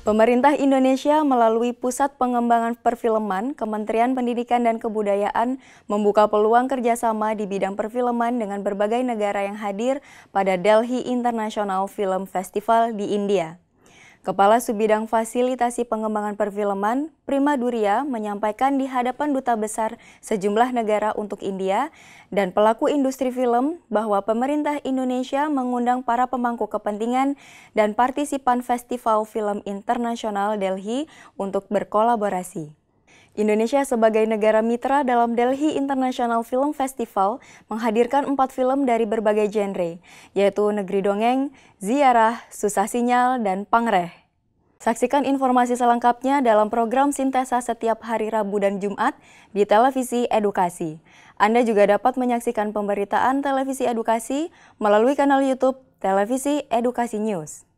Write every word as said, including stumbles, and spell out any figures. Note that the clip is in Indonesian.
Pemerintah Indonesia melalui Pusat Pengembangan Perfilman, Kementerian Pendidikan dan Kebudayaan membuka peluang kerjasama di bidang perfilman dengan berbagai negara yang hadir pada Delhi International Film Festival di India. Kepala Subbidang Fasilitasi Pengembangan Perfilman, Prima Duria, menyampaikan di hadapan Duta Besar sejumlah negara untuk India dan pelaku industri film bahwa pemerintah Indonesia mengundang para pemangku kepentingan dan partisipan Festival Film Internasional Delhi untuk berkolaborasi. Indonesia sebagai negara mitra dalam Delhi International Film Festival menghadirkan empat film dari berbagai genre, yaitu Negeri Dongeng, Ziarah, Susah Sinyal, dan Pangreh. Saksikan informasi selengkapnya dalam program Sintesa setiap hari Rabu dan Jumat di Televisi Edukasi. Anda juga dapat menyaksikan pemberitaan Televisi Edukasi melalui kanal YouTube Televisi Edukasi News.